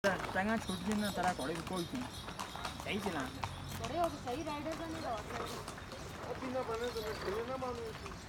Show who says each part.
Speaker 1: चंगा छूट जी ना तारा कोड़ी कोई थी सही चला
Speaker 2: बड़े हो सही राइडर का नहीं रहा
Speaker 3: अभी ना बने तो मैं खेले ना मानूं